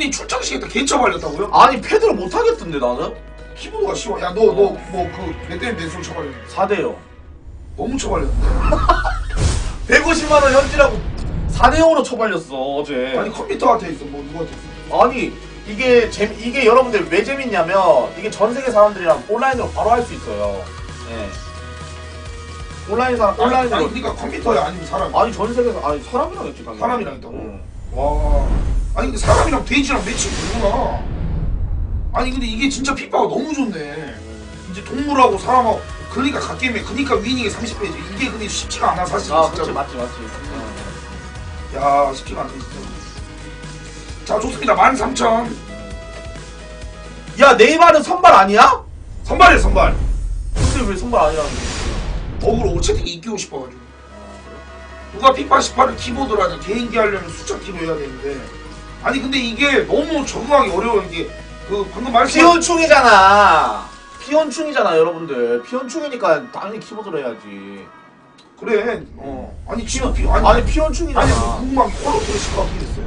형님 출장시켰다 개처 발렸다고요? 아니 패드를 못 하겠던데 나는. 키보드가 쉬워. 야 너 뭐 그 몇 대면 몇으로 쳐발렸는데? 4대요. 너무 쳐발렸는데. 150만원 현질하고 4대0으로 쳐발렸어 어제. 아니 컴퓨터한테 있어 뭐 누구한테 있어? 아니 이게 여러분들 왜 재밌냐면 이게 전 세계 사람들이랑 온라인으로 바로 할 수 있어요. 예. 온라인으로. 아니 그러니까 컴퓨터야 아니면 사람? 아니 전 세계에서 아니 사람이랑 했지 당연히. 사람이랑 있다고? 와. 아니 근데 사람이랑 돼지랑 매칭 되구나. 아니 근데 이게 진짜 피파가 너무 좋네. 이제 동물하고 사람하고 그러니까 갓게임에 그러니까 위닝이 30배지. 이게 근데 쉽지가 않아 사실. 아 진짜. 그치 맞지. 야 쉽지가 않아 진짜. 자 좋습니다. 13,000. 야 네이마르 선발 아니야? 선발이야 선발. 근데 왜 선발 아니라는 거지? 어그로 채팅이 이기고 싶어가지고. 누가 피파 18을 키보드로 하냐. 개인기 하려면 숫자 키로 해야 되는데. 아니 근데 이게 너무 적응하기 어려워. 이게 그 방금 말씀하신 피온충이잖아 여러분들. 피온충이니까 당연히 키보드로 해야지. 그래. 아니 지금 아니 피온충이잖아. 아니 궁금한 게 콜로토의 시가 어떻게 됐어요?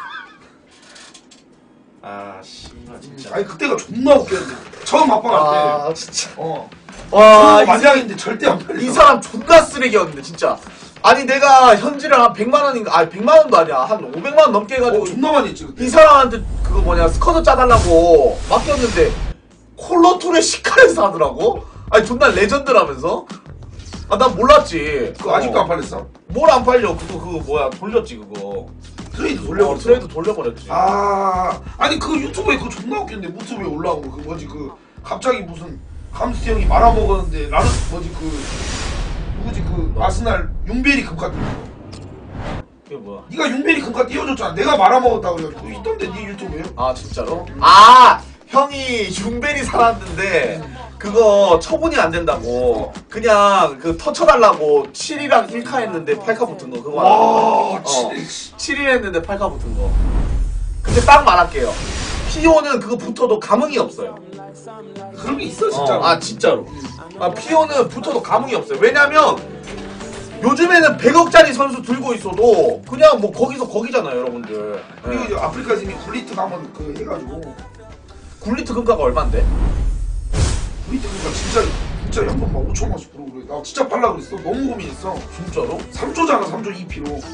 아 씨발 진짜. 아니 그때가 존나 웃겼는데 처음 합방할 때. 진짜. 와 만장인데 절대 안 팔려. 이 사람 존나 쓰레기였는데 진짜. 아니 내가 현질을 한 100만원인가 아니 100만원도 아니야 한 500만원 넘게 해가지고 존나 많이 했지 그때. 이 사람한테 그거 뭐냐 스쿼드 짜달라고 맡겼는데 콜로토레 시카에서 하더라고? 아니 존나 레전드라면서? 아 난 몰랐지. 그거 아직도 안 팔렸어? 뭘 안 팔려. 그거 뭐야 돌렸지 그거. 트레이드 돌려버렸어. 트레이드 돌려버렸지. 아니 그 유튜브에 그거 존나 웃겼는데 유튜브에 올라온 거 그 뭐지 그 갑자기 무슨 감스트 형이 말아먹었는데 나는 뭐지 누구지 아스날 융베리 금카 그게 뭐야? 네가 융베리 금카 띄워줬잖아. 내가 말아먹었다고 그래가지고 있던데 네 유튜브에. 아 진짜로? 형이 융베리 살았는데 그거 처분이 안 된다고 그냥 그 터쳐달라고 7이랑 1카 했는데 8카 붙은 거 그거 와 7일 했는데 8카 붙은 거. 근데 딱 말할게요. 피오는 그거 붙어도 감흥이 없어요. 그런 게 있어 진짜로. 진짜로. 피오는 붙어도 감흥이 없어요. 왜냐면 요즘에는 100억짜리 선수 들고 있어도 그냥 뭐 거기서 거기잖아요 여러분들. 그리고 이제 아프리카 팀이 굴리트 한번 그 해가지고. 굴리트 금가가 얼만데? 굴리트 금가 진짜 현금 막 5천만씩 들어오고 그래. 나 진짜 팔라 그랬어. 너무 고민했어. 진짜로? 3조잖아 3조 2피로.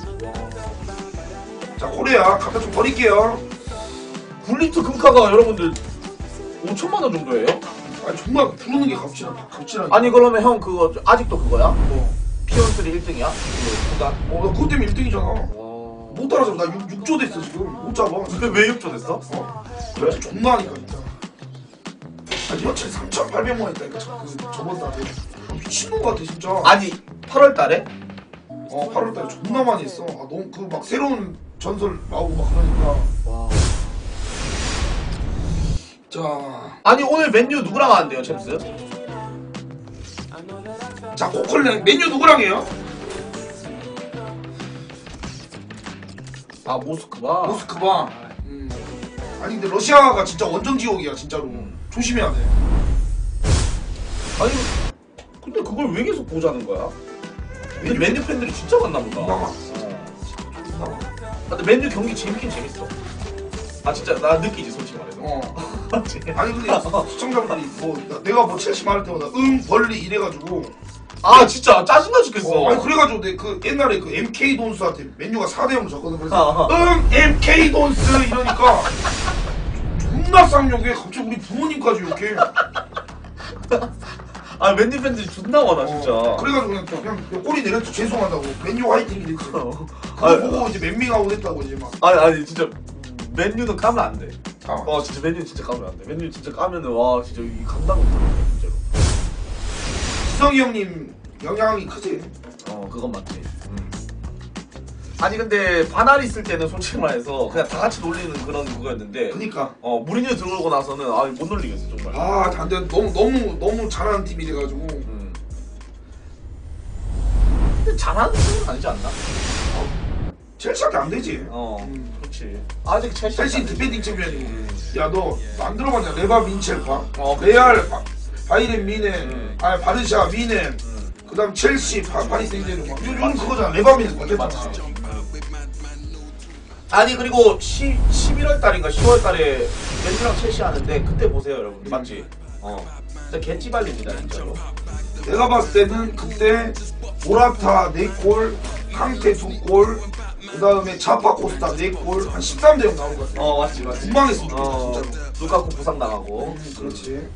자 코레아 갖다 좀 버릴게요. 굴리트 금카가 여러분들 5천만원 정도예요? 아니 정말 부르는 게 값지라니. 아니 그러면 형 그거 아직도 그거야? 뭐 피온3 1등이야? 나 그것 때문에 1등이잖아. 못 따라잡아. 나 6조 됐어 지금. 못 잡아. 근데 왜 6조 됐어? 그래? 존나 하니까 진짜. 아니 여친 3,800만 원 했다니까 저번 달에. 미친놈 같아 진짜. 아니 8월 달에? 8월 달에 존나 많이 했어. 너무 그 막 새로운 전설 나오고 막 그러니까. 와. 자. 아니 오늘 맨유 누구랑 하는데요 챔스? 자 코컬레 맨유 누구랑 해요? 모스크바. 모스크바. 아니 근데 러시아가 진짜 원정 지옥이야 진짜로. 조심해야 돼. 아니 근데 그걸 왜 계속 보자는 거야? 근데 맨유 팬들이 진짜 많나 보다. 나가. 근데 맨유 경기 재밌긴 재밌어. 진짜 나 느끼지 솔직히 말해서. 맞지? 아니 근데 시청자분들이 내가 첼시 말할 때마다 벌리 이래가지고. 진짜 짜증나 죽겠어. 아니 그래가지고 내 그 옛날에 그 MK 돈스한테 맨유가 4대0로 졌거든. 그래서 MK 돈스 이러니까 존나 쌍욕해. 갑자기 우리 부모님까지 욕해. 맨유 팬들이 존나 많아 진짜. 그래가지고 그냥 꼬리 내렸죠. 죄송하다고. 맨유 화이팅 이랬지. 그거 보고 이제 멘밍하고 했다고 이제 막. 아니 진짜 맨유는 까면 안 돼. 아. 진짜 맨유 진짜 까면 안 돼. 맨유 진짜 까면은 와 진짜 이 감당 못하겠다 진짜로. 지성이 형님 영향이 크지. 그건 맞지. 아니 근데 바날 있을 때는 솔직히 말해서 그냥 다 같이 놀리는 그런 그거였는데. 그니까. 무리뉴 들어오고 나서는 못 놀리겠어 정말. 근데 너무 잘하는 팀이 돼가지고. 근데 잘하는 팀은 아니지 않나? 첼시한테 안 되지. 그렇지. 아직 첼시 디펜딩 챔피언이고. 야 너 안 들어봤냐? 레바 민첼파. 그치. 레알 바이렌 미넨. 바르샤 미넨. 그다음 첼시 파리 생제르맹. 요즘 그거잖아. 레바 미넨 맞겠다. 아니 그리고 11월 달인가 10월 달에 맨유랑 첼시 하는데 그때 보세요 여러분. 맞지? 진짜 개찌발립니다 진짜로. 내가 봤을 때는 그때 모라타 4골, 캉테 2골, 그 다음에 자파코스타 4골, 한 13대 0 나온 것 같아. 맞지 맞지. 분방했습니다 진짜로. 루카쿠 부상 나가고. 그렇지.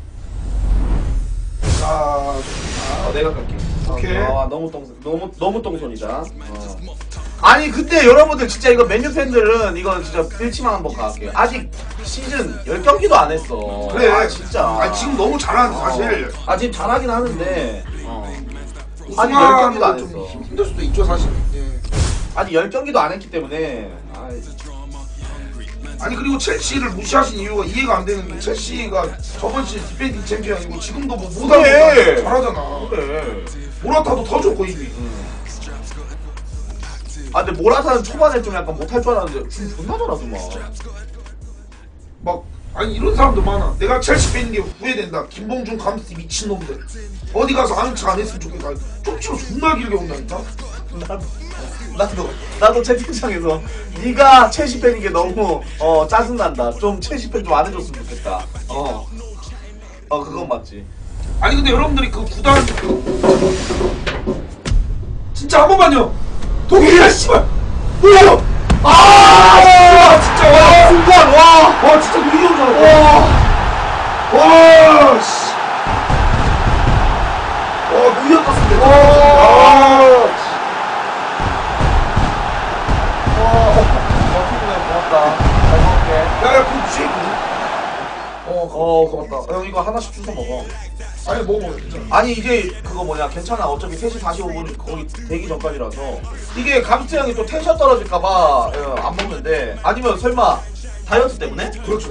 자, 내가 갈게. 오케이. 너무 똥손이다. 아니 근데 여러분들 진짜 이거 맨유 팬들은 이거 진짜 필치만 한번 갈게요. 아직 시즌 10경기도 안 했어. 그래. 진짜. 아 지금 너무 잘하는 사실. 지금 잘하긴 하는데 아직 우승하는 10경기도 안 좀 했어. 힘들 수도 있죠 사실. 예. 아직 10경기도 안 했기 때문에 아니 그리고 첼시를 무시하신 이유가 이해가 안 되는 게 첼시가 저번 시즌 디펜딩 챔피언이고 지금도 뭐 못하고 그래. 잘하잖아. 그래. 모라타도 더 좋고 이미. 근데 모라타는 초반에 좀 약간 못할 줄 알았는데 지금 존나 잘하더만. 막 아니 이런 사람들 많아. 내가 첼시 팬인 게 후회된다. 김봉준 감스티 미친놈들. 어디 가서 아는 척 안 했으면 좋겠다. 쪽지로 존나 길게 온다니까. 나도 채팅창에서 네가 첼시 팬인 게 너무 짜증난다. 좀 첼시 팬 좀 안 해줬으면 좋겠다. 그건 맞지. 아니 근데 여러분들이 그 구단 진짜 한 번만요. 독일이야 씨발. 뭐야? 진짜 와 순간 와 진짜 누이 형 잘한다. 와 씨. 와 누이 형 같은데. 고맙다. 잘 먹을게. 야야 그거 무시했거든. 고맙다. 형 이거 하나씩 주워 먹어. 아니 먹어 진짜. 아니 이제 그거 뭐냐 괜찮아. 어차피 3시 45분 거기 대기 전까지라서 이게 감스트 형이 또 텐션 떨어질까봐 안 먹는데 아니면 설마 다이어트 때문에? 그렇죠.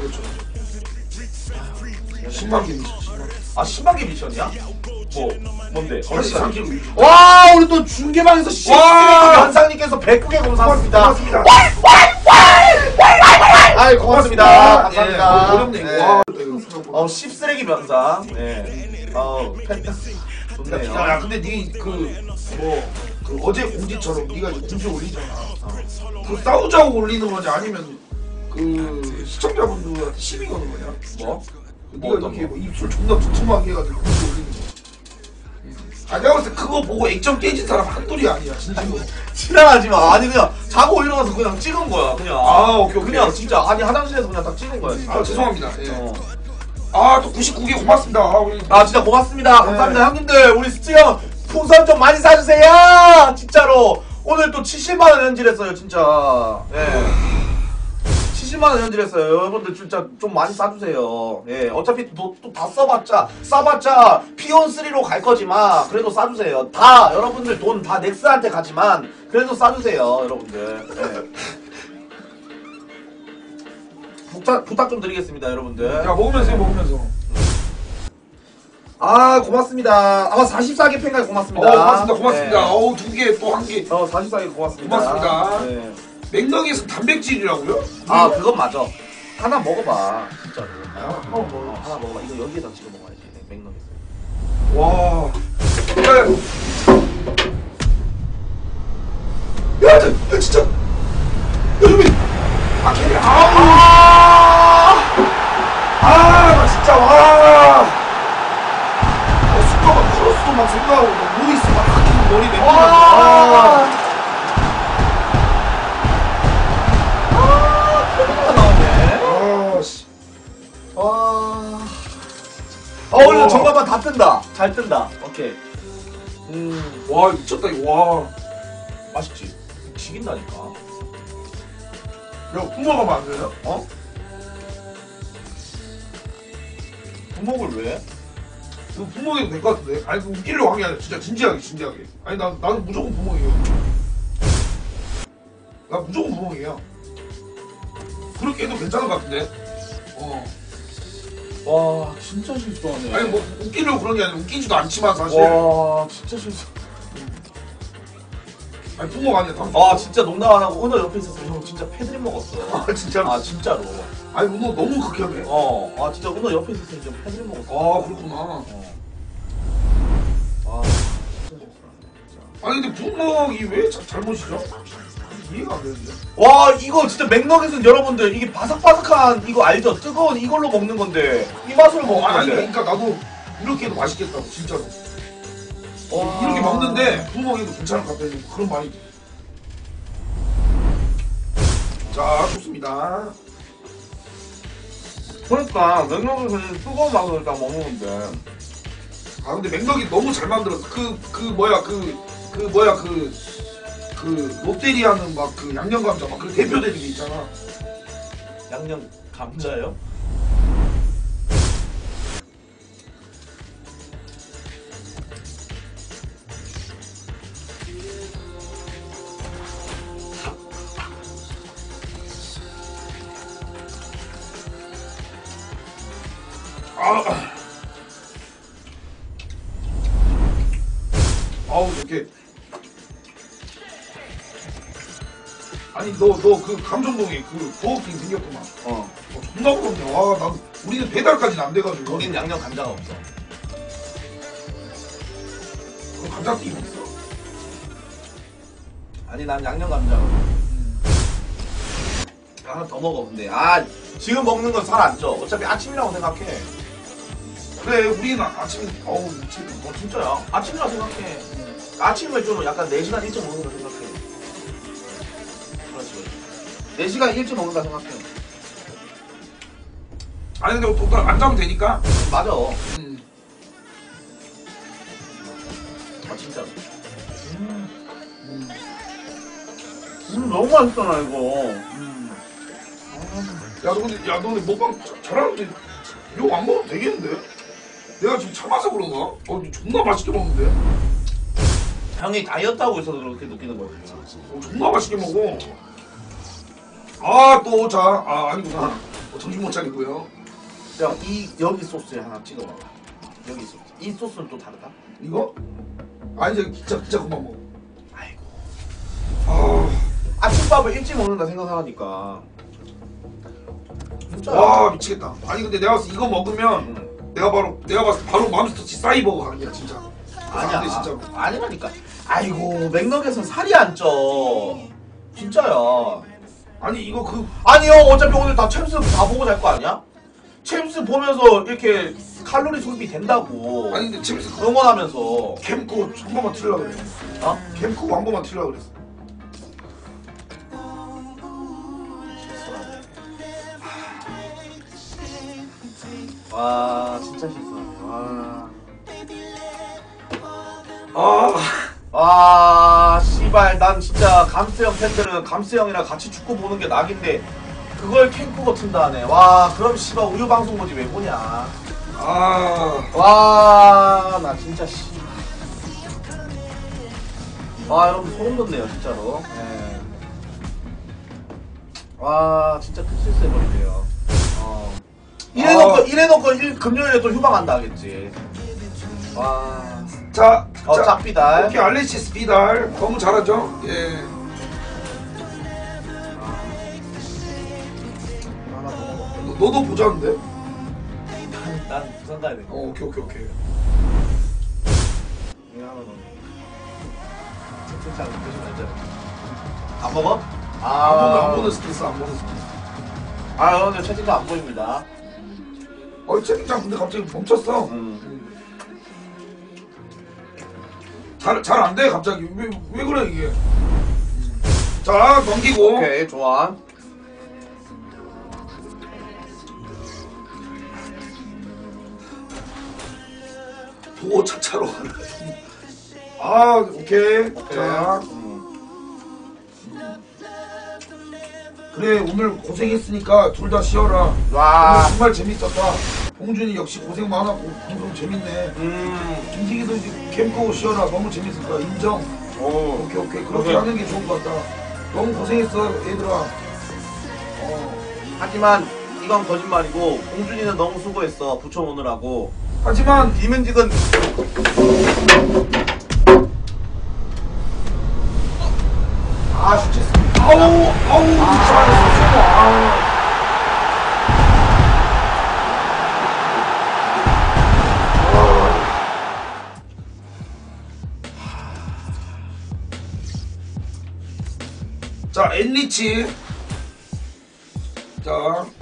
10만 개 미션. 10만 개 미션이야? 뭔데? 83kg 미션. 와 우리 또 중계방에서 와! 연상님께서 109개 감사합니다. 고맙습니다. 아이 고맙습니다. 예, 감사합니다. 어렵네 이거. 네. 와, 씹쓰레기 면상. 네. 좋네요. 야 근데 그 어제 공지처럼 네가 이제 공지 올리잖아. 그 싸우자고 올리는 거지 아니면 그 시청자분들한테 시비 거는 거냐? 뭐? 네가 이렇게 뭐 입술 존나 두툼하게 해가지고 공지 올리는 거. 내가 봤을 때 그거 보고 액정 깨진 사람 한둘이 아니야 진짜로. 지랄하지 마. 아니 그냥 자고 일어나서 그냥 찍은 거야. 그냥. 오케이. 그냥 진짜 화장실에서 그냥 딱 찍은 거야. 진짜. 죄송합니다. 예. 또 99개 고맙습니다. 진짜 고맙습니다. 감사합니다. 형님들 우리 스트 형 풍선 좀 많이 사주세요. 진짜로 오늘 또 70만 원 현질했어요. 진짜. 예. 70만 원 현질했어요. 여러분들 진짜 좀 많이 싸주세요. 예. 어차피 또 다 싸봤자 피온3로 갈 거지만 그래도 싸주세요. 다 여러분들 돈 다 넥스한테 가지만 그래도 싸주세요. 여러분들. 예. 부탁 좀 드리겠습니다. 여러분들. 야 먹으면서. 고맙습니다. 44개 팬까지 고맙습니다. 고맙습니다. 네. 2개 또 1개. 44개 고맙습니다. 고맙습니다. 네. 맥너겟은 단백질이라고요? 그건 맞아. 하나 먹어봐. 진짜로. 하나 먹어봐. 이거 여기에다 찍어 먹어야지. 맥너겟. 와. 야, 진짜. 야, 여기. 걔네. 나 진짜 와. 숟가락 크로스도 막 생각하고 루이스 막 하키는 머리 내밀면서. 소리가 나오네. 씨. 오늘 정답만 다 뜬다. 잘 뜬다. 오케이. 와 미쳤다 이거. 와. 맛있지? 죽인다니까. 야 부먹으면 안 되냐? 부먹을 왜? 이거 부먹해도 될 것 같은데? 아니 그 웃기려고 한 게 아니라 진짜 진지하게. 아니 나는 무조건 부먹이에요. 나 무조건 부먹이야. 그렇게 해도 괜찮은 것 같은데? 와 진짜 실수하네. 아니 뭐 웃기려고 그런 게 아니라 웃기지도 않지만 사실. 와 진짜 실수. 아니 부먹 안 해. 다. 진짜 농담 안 하고 은호 옆에 있어서 형 진짜 패드립 먹었어. 진짜로? 진짜로. 아니 은호 너무 극혐해. 진짜 은호 옆에 있어서 진짜 패드립 먹었어. 그렇구나. 진짜 실수하네. 진짜. 아니 근데 부먹이 왜 잘못이죠? 이해가 안 되는데. 와 이거 진짜 맥너겟은 여러분들 이게 바삭바삭한 이거 알죠? 뜨거운 이걸로 먹는 건데 이 맛으로 먹는 아니 건데. 그러니까 나도 이렇게 해도 맛있겠다고 진짜로. 와. 이렇게 먹는데 구워 먹어도 괜찮을 것 같다는 그런 말이. 자 좋습니다. 그러니까 맥너겟은 뜨거운 맛으로 딱 먹는 건데. 아 근데 맥락이 너무 잘 만들었어. 그 롯데리아는 막 그 양념 감자 막 그 대표되는 게 있잖아. 양념 감자요? 아우 이렇게. 아니 너 그 감정동에 그 버거킹 생겼구만. 존나 부럽네. 와, 난 우리는 배달까지는 안 돼가지고. 거긴 양념 감자가 없어. 그 감자튀김 있어. 아니 난 양념 감자. 하나 더 먹어 근데. 지금 먹는 건 살 안 쪄. 어차피 아침이라고 생각해. 그래 우리는 아침에 어우 미치겠다. 진짜야. 아침이라고 생각해. 아침에 좀 약간 4시간 일찍 먹는다 생각해. 그렇지. 4시간 일찍 먹는다 생각해. 아니 근데 또 안 자면 되니까. 맞아. 음. 진짜. 너무 맛있잖아 이거. 야, 너 근데, 야, 너 근데 먹방 잘하는데 욕 안 먹어도 되겠는데? 내가 지금 참아서 그런가? 존나 맛있게 먹는데? 형이 다이어트 하고 있어서 그렇게 느끼는 거지. 존나 맛있게 먹어. 아, 또, 자, 아니구나. 정신 못 차리고요. 야, 여기 소스에 하나 찍어봐. 여기 소스. 이 소스는 또 다르다? 이거? 이제 진짜 그만 먹어. 아이고. 아침밥을 일찍 먹는다 생각하니까. 진짜. 와, 미치겠다. 아니, 근데 내가 봤을 때 이거 먹으면 내가 봤을 때 바로 맘스터치 싸이버거 가는 거야, 진짜. 아니야. 진짜로. 아니라니까. 아이고, 맥너겟은 살이 안 쪄. 진짜야. 아니, 이거 아니, 형, 어차피 오늘 다 챔스 다 보고 잘 거 아니야? 챔스 보면서 이렇게 칼로리 소비 된다고. 아니, 근데 재밌어. 응원하면서. 캠코 한 번만 틀려고 그래. 캠코 한 번만 틀려고 그랬어. 와, 진짜 실수하네. 씨발, 난 진짜 감스형 팬들은 감스형이랑 같이 축구 보는 게 낙인데 그걸 캔쿠버 튼다 하네. 와, 그럼 씨발 우유 방송 보지 왜 보냐. 와, 나 진짜 씨. 와, 여러분 소름 돋네요, 진짜로. 네. 와, 진짜 큰 실수해버리네요. 이래놓고 금요일에 또 휴방한다 하겠지. 와. 자, 짭비달. 오케이, 알레시스 비달. 너무 잘하죠? 예. 하나 더 먹어. 너도 보자는데? 난 부산 가야 돼. 오케이. 이거 하나 더. 채팅창 드시면 알잖아. 안 먹어? 안 보는 스트레스. 근데 채팅창 안 보입니다. 채팅창 근데 갑자기 멈췄어. 잘 안 돼, 갑자기. 왜 그래, 이게. 자, 넘기고. 오케이, 좋아. 보고 차차로 가라. 오케이. 자. 그래, 오늘 고생했으니까 둘 다 쉬어라. 와. 오늘 정말 재밌었다. 봉준이 역시 고생 많았고 방송 재밌네. 김식이도 이제 캠프 쉬어라. 너무 재밌을 거야. 인정. 오케이. 그렇게 하는 게 좋은 것 같다. 너무 고생했어, 얘들아. 하지만 이건 거짓말이고 봉준이는 너무 수고했어. 붙여오느라고. 하지만 김은직은 슈체스. 잘했어. 자, 엔리치. 자.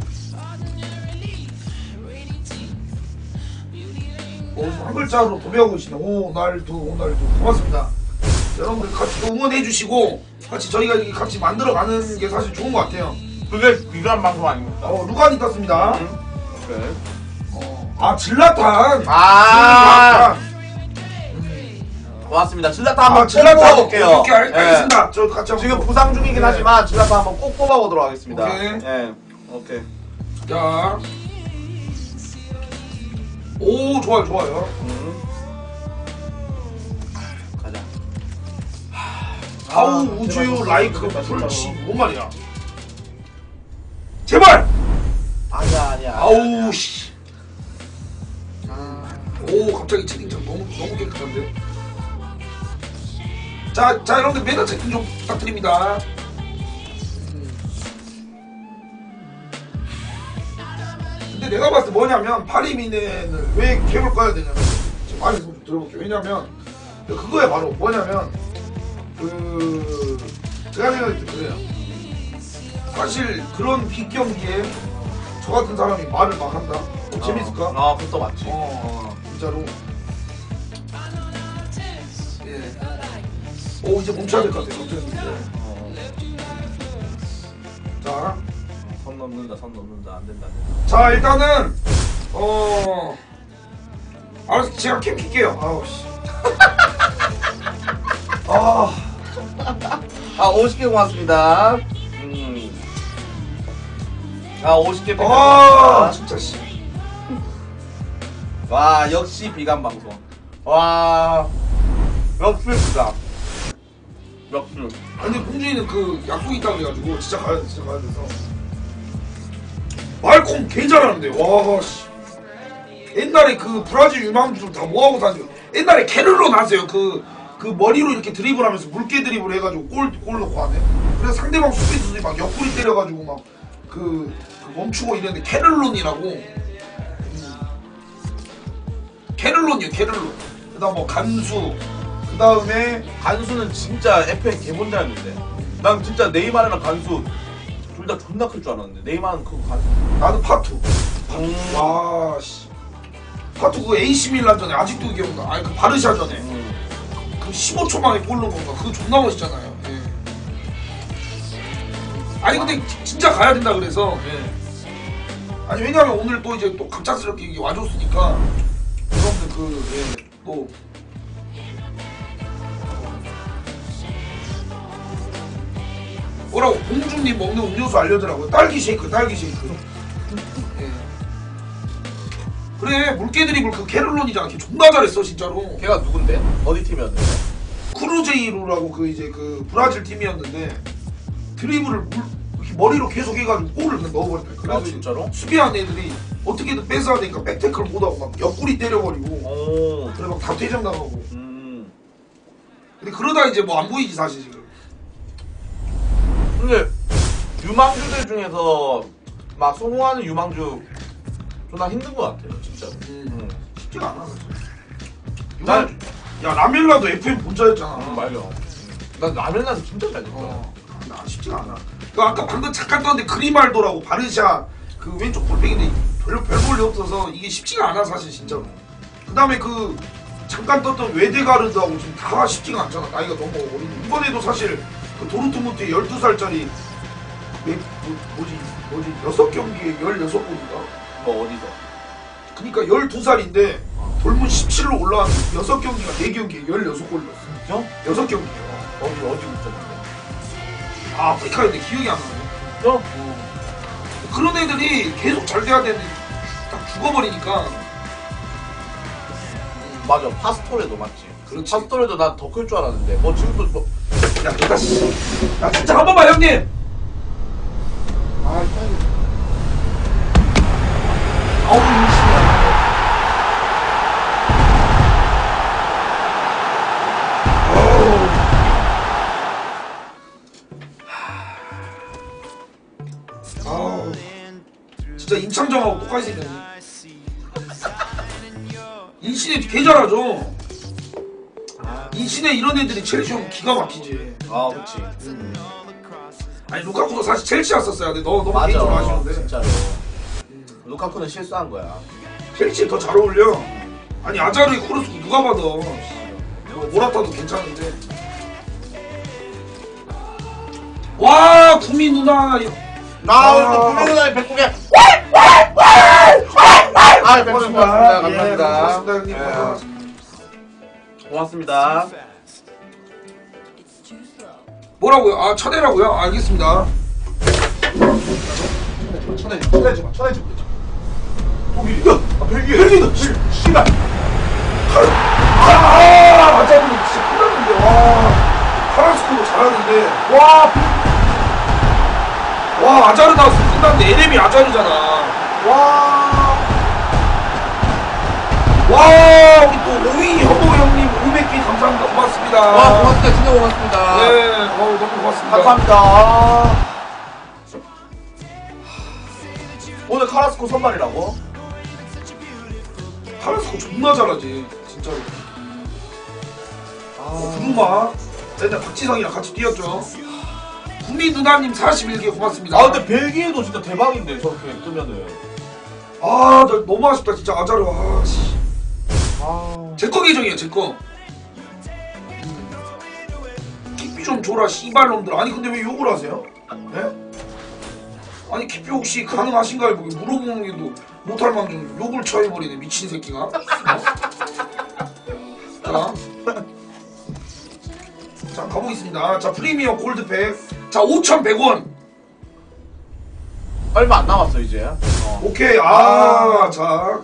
한 글자로 도배하고 계시네. 오날두. 고맙습니다. 자, 여러분들 같이 또 응원해주시고, 같이 저희가 이렇게 같이 만들어가는 게 사실 좋은 것 같아요. 그게 비교한 방송 아닙니까? 루간이 떴습니다. 오케이. 질라탄. 고맙습니다. 질라탄 한번 질라탄 뽑아볼게요. 오케이, 알겠습니다. 저 같이 한번 지금 부상 중이긴 하지만 질라탄 한번 꼭 뽑아보도록 하겠습니다. 오케이. 오케이. 자. 오, 좋아요. 가자. 하우 우주 라이크 불치 뭔 말이야? 제발! 아니야. 아우 씨. 오, 갑자기 채팅창 너무 깨끗한데. 자 여러분들 메타 채팅 좀 부탁드립니다. 근데 내가 봤을 때 뭐냐면 파리미네는 왜 캡을 꺼야 되냐면 지금 말해서 좀 들어볼게요. 왜냐면 그거에 바로 뭐냐면 제가 생각할 때 그래요. 사실 그런 빅 경기에 저 같은 사람이 말을 막 한다. 재밌을까? 그것도 맞지. 진짜로. 예. 오, 이제 멈춰야 될 것 같아. 자. 선 넘는다. 안 된다. 자, 일단은 알았어, 제가 캠 킬게요. 아우 씨. 50개 고맙습니다. 50개 뺏겼습니다. 진짜 씨. 와, 역시 비감 방송. 와, 역시 비감. 역시. 아니 근데 공주이는 그 약속이 있다 그래가지고 진짜 가야 돼서. 말콤 개 잘하는데. 와 씨. 옛날에 그 브라질 유망주들 다 뭐하고 사죠? 옛날에 캐를로 나세요. 그 머리로 이렇게 드리블하면서 물개 드리블 해가지고 골 넣고 하네. 그래서 상대방 수비수들이 막 옆구리 때려가지고 막 그 멈추고 이랬는데 캐를론이라고. 캐를론이요. 그다음 뭐 간수. 그다음에 간수는 진짜 FN 개본자였는데. 난 진짜 네이마르랑 간수 둘 다 존나 클 줄 알았는데 네이마르는 그거 간수. 나는 파투. 와 씨. 파투 그 AC 밀란전에 아직도 기억나. 아니 그 바르샤전에 그 15초 만에 골 넣은 건가. 그거 존나 멋있잖아요. 예. 아니 근데 진짜 가야 된다 그래서. 예. 아니 왜냐면 오늘 또 이제 또 갑작스럽게 이게 와줬으니까 여러분들 또 뭐라고 공주님 먹는 음료수 알려드라고요. 딸기 쉐이크. 예. 그래 물개 드리블 그 캐롤론이잖아. 걔 존나 잘했어 진짜로. 걔가 누군데? 어디 팀이었는데? 크루제이로라고 그 이제 그 브라질 팀이었는데 드리블을 이렇게 머리로 계속 해가지고 골을 그냥 넣어버렸다. 그래서 진짜로? 수비하는 애들이 어떻게든 뺏어야 되니까 백태클 못하고 막 옆구리 때려버리고. 그래 막 다 퇴장 나가고. 근데 그러다 이제 뭐 안 보이지 사실 지금. 근데 유망주들 중에서 막 성공하는 유망주 존나 힘든 것 같아요 진짜로. 쉽지가 않아 사실. 야 라멜라도 FM 본자였잖아. 맞아. 난 라멜라도 진짜 잘 됐어. 나 쉽지가 않아. 그 아까 방금 잠깐 떴는데 그리말도라고 바르샤 그 왼쪽 볼백인데 별로 별 볼이 없어서 이게 쉽지가 않아 사실 진짜로. 그 다음에 그 잠깐 떴던 웨데가르드하고 지금 다 쉽지가 않잖아. 나이가 너무 어린. 이번에도 사실 그 도르트문트의 12살짜리 뭐지 6경기에 16골인가? 뭐 어디서? 그니까 12살인데 돌문 17로 올라왔는데 6경기가 4경기에 16골 넣었어. 진짜? 6경기요. 어디 붙였는데? 아프리카인데 기억이 안 나네. 그런 애들이 계속 잘 돼야 되는데 딱 죽어버리니까. 맞아. 파스토레도 맞지. 그렇지. 파스토레도 난 더 클 줄 알았는데 뭐 지금도 뭐 야, 됐다, 씨. 야, 진짜 한 번만, 형님! 아우, 아우. 진짜 임창정하고 똑같이 생겼네. 인신에 개 잘하죠? 인신에 이런 애들이 첼시 오면 기가 막히지. 그치. 아니 루카쿠도 사실 첼시 왔었어야 돼. 너무 맞아. 개인적으로 아쉬운데. 진짜로. 루카쿠는 실수한 거야. 첼시 더 잘 어울려. 아니 아자르의 크로스 누가 받아. 모라타도 괜찮은데. 와 구미 누나. 나 오늘 누나의 백국에 아, 고맙습니다. 감사합니다. 고맙습니다 형님. 고맙습니다. 뭐라고요? 아 천혜라고요? 알겠습니다. 쳐내지 마. 독일이다. 벨기에다. 씨발. 아자르 진짜 끝났는데 와. 파란스코도 잘하는데 와 아자르 나왔으면 끝났는데 LM이 아자르잖아. 와 우리 또 오이 현보 형님 500개 감사합니다. 고맙습니다. 와, 고맙습니다. 진짜 고맙습니다. 네, 너무 고맙습니다. 감사합니다. 오늘 카라스코 선발이라고? 파란스코 존나 잘하지 진짜로. 구루마 맨날 박지성이랑 같이 뛰었죠. 구미 누나님 41개 고맙습니다. 아, 근데 벨기에도 진짜 대박인데 저렇게 뜨면은. 아, 나 너무 아쉽다 진짜 아자르. 아, 씨. 아, 제거 계정이야 제거. 키피 좀 줘라 씨발놈들. 아니 근데 왜 욕을 하세요? 네? 아니 키피 혹시 가능하신가요? 뭐 물어보는 게도 못할 만큼 욕을 쳐해버리네 미친 새끼가. 어? 자 가보겠습니다. 자 프리미엄 골드팩. 자 5,100원. 얼마 안 남았어 이제. 오케이. 자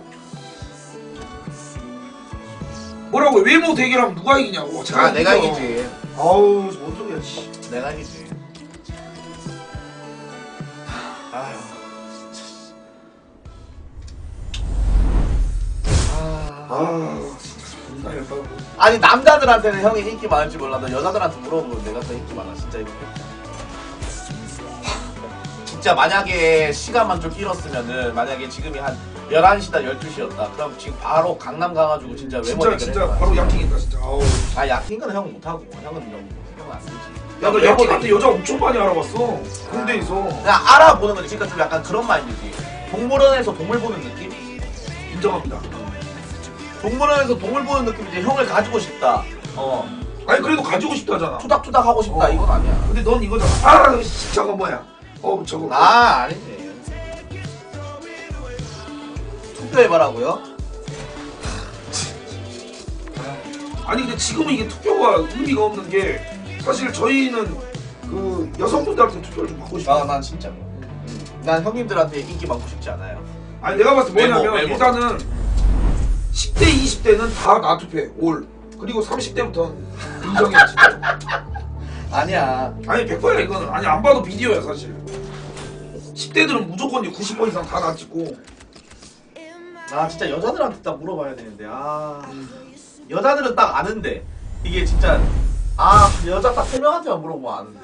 뭐라고 외모 대결하면 누가 이기냐고. 아, 내가 이기지. 아우 뭔 소리야 씨. 내가 이기지. 아휴. 진짜 존나 열받고. 아니 남자들한테는 형이 인기 많을지 몰라도 여자들한테 물어보면 내가 더 인기 많아 진짜 이거. 진짜 만약에 시간만 좀 길었으면은 만약에 지금이 한 11시다 12시였다 그럼 지금 바로 강남 가가지고 진짜 외모 진짜 바로 약팅했다 진짜. 아우. 아 약팅은 형은 못하고 형은 안 되지. 야 너 약팅한테 여자 엄청 많이 알아봤어. 군대에서. 그냥 알아보는 거지. 그러니까 좀 약간 그런 마인드지. 동물원에서 동물 보는 느낌? 인정합니다. 동물원에서 동물 보는 느낌이지. 형을 가지고 싶다. 아니 그래도 가지고 싶다잖아. 투닥투닥 하고 싶다. 이건 아니야. 근데 넌 이거잖아. 씨, 저거 뭐야? 저거. 아니지. 투표해봐라고요? 아니 근데 지금은 이게 투표가 의미가 없는 게 사실 저희는 그 여성분들한테 투표를 좀 받고 싶어요. 난 진짜. 난 형님들한테 인기 많고 싶지 않아요. 아니 내가 봤을 때 뭐냐면 외모. 일단은 10대 20대는 다 나 투표해 올. 그리고 30대부터는 인정해 진짜. 아니야. 아니 100%야 이거는. 아니 안 봐도 비디오야 사실. 10대들은 무조건 90% 이상 다 나 찍고. 진짜 여자들한테 딱 물어봐야 되는데. 여자들은 딱 아는데 이게 진짜 여자 딱 3명한테만 물어보면 아는데.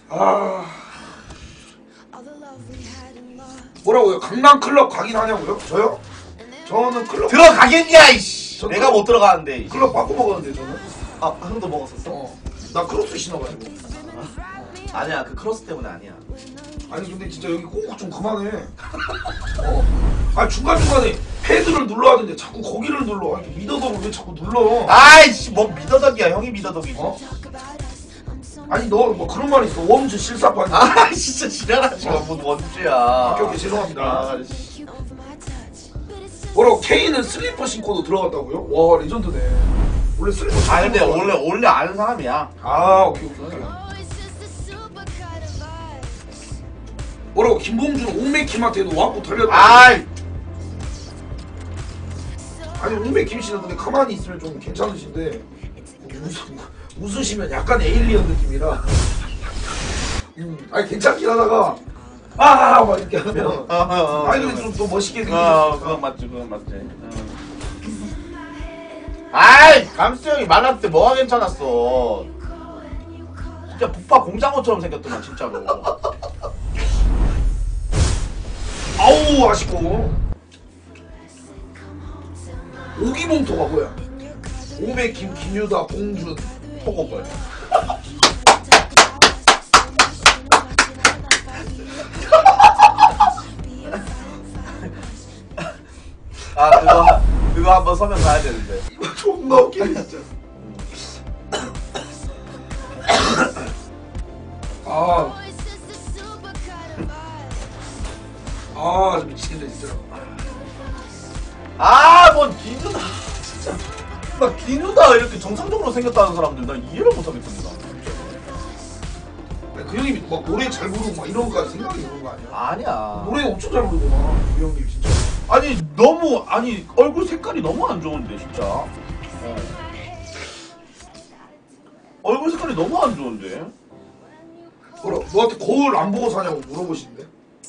뭐라고요? 강남 클럽 가긴 하냐고요? 저요? 저는 클럽 들어가겠냐 이씨. 내가 못 들어가는데 이씨. 클럽 바꿔 먹었는데 저는. 형도 먹었었어? 나 크로스 신어가지고. 아니야 그 크로스 때문에 아니야. 아니 근데 진짜 여기 꼭 좀 그만해. 중간중간에 패드를 눌러야 되는데 자꾸 거기를 눌러. 아니 미더덕을 왜 자꾸 눌러? 아이씨 뭐 미더덕이야. 형이 미더덕이지. 아니 너 뭐 그런 말 있어. 원주 실사판. 진짜 지랄하지 마. 뭔 원주야. 오케이 죄송합니다. 뭐라고 K는 슬리퍼 신고도 들어갔다고요? 와 레전드네. 원래 슬리퍼 근데 원래 아는 사람이야. 오케이. 뭐라고 김봉준 옥맥킴한테도 와꾸 털렸다. 아니 옥맥킴 씨는 근데 가만히 있으면 좀 괜찮으신데 웃으시면 약간 에일리언 느낌이라. 아니 괜찮긴 하다가 막 이렇게 하면 아니 근데 좀 더 멋있게 생기셨어. 그건 맞지. 감수 형이 말할 때 뭐가 괜찮았어. 진짜 북파 공장어처럼 생겼더만 진짜로. 아우 아쉽고. 오기봉토가 뭐야? 오백김, 김유다, 봉준, 포고걸. 아 그거 한번 서면 가야 되는데. 이거 존나 웃기네 진짜. 미치겠네 진짜. 뭔 기누다 진짜. 나 기누다 이렇게 정상적으로 생겼다는 사람들 난 이해를 못하겠습니다. 그 형님이 막 노래 잘 부르고 막 이런 거까지 생각이 드는 거 아니야? 아니야. 노래 엄청 잘 부르더만 그 형님 진짜. 아니 너무 얼굴 색깔이 너무 안 좋은데 진짜. 얼굴 색깔이 너무 안 좋은데. 뭐라 너한테 거울 안 보고 사냐고 물어보시는데.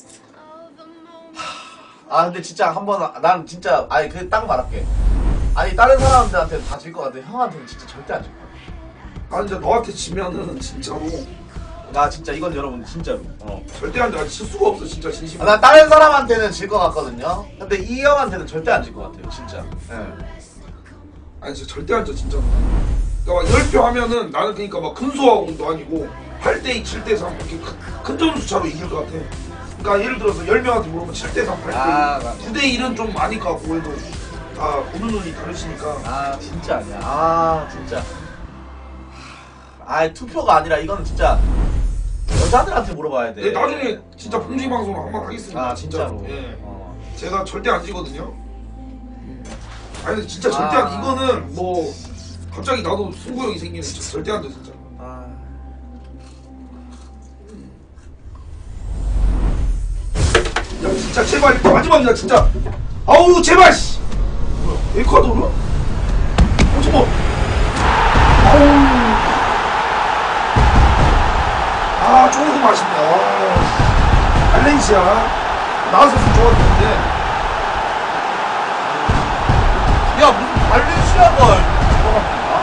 근데 진짜 한번 난 진짜 그 딱 말할게. 다른 사람들한테는 다 질 것 같아. 형한테는 진짜 절대 안 질 것 같아. 진짜 너한테 지면은 진짜로 나 진짜 이건 여러분 진짜로. 절대 안 돼. 질 수가 없어 진짜 진심. 나 다른 사람한테는 질 것 같거든요. 근데 이 형한테는 절대 안 질 것 같아요, 진짜. 아니 진짜 절대 안 져 진짜. 그러니까 10표 하면은 나는 그러니까 막 근소하고도 아니고 8대2, 7대3 이렇게 큰 점수 차로 이길 것 같아. 그러니까 예를 들어서 10명한테 물어보면 7대3, 8대2, 9대1은 좀 많이 가고 해도 다 보는 눈이 다르시니까. 진짜 아니야. 진짜. 투표가 아니라 이거는 진짜 여자들한테 물어봐야 돼. 네, 나중에 진짜 공식 방송을 한번 하겠습니다. 진짜로. 예. 제가 절대 안 지거든요. 아니 근데 진짜 절대 안. 이거는 뭐 갑자기 나도 승부욕이 생기네. 진짜 절대 안 돼 진짜. 야 진짜 제발 마지막이다 진짜. 아우 제발 씨. 뭐야? 에콰도르? 잠깐. 아우. 조금 아쉽네. 발렌시아 나왔었으면 좋았는데. 야 무슨 발렌시아가 들어갑니까?